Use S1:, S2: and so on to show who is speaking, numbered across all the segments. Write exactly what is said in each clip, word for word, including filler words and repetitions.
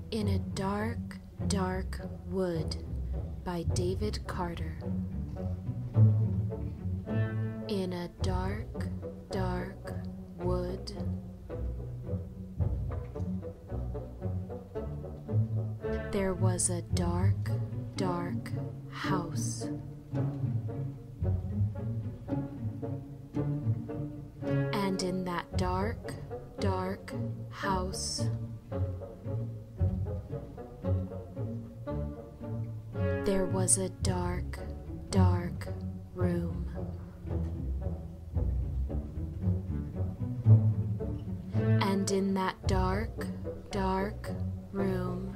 S1: In a Dark, Dark Wood by David Carter. In a dark, dark wood, there was a dark, dark house. And in that dark, dark house, there was a dark, dark room. And in that dark, dark room,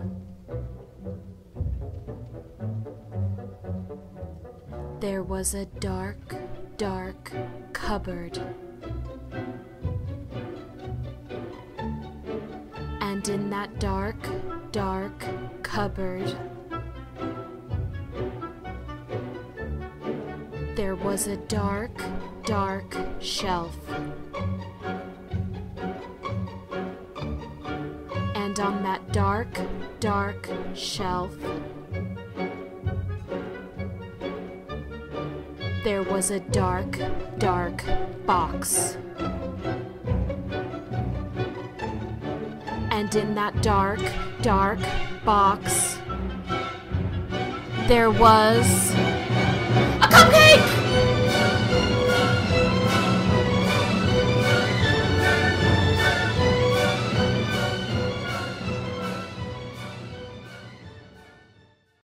S1: there was a dark, dark cupboard. And in that dark, dark cupboard, there was a dark, dark shelf. And on that dark, dark shelf, there was a dark, dark box. And in that dark, dark box, there was a cupcake!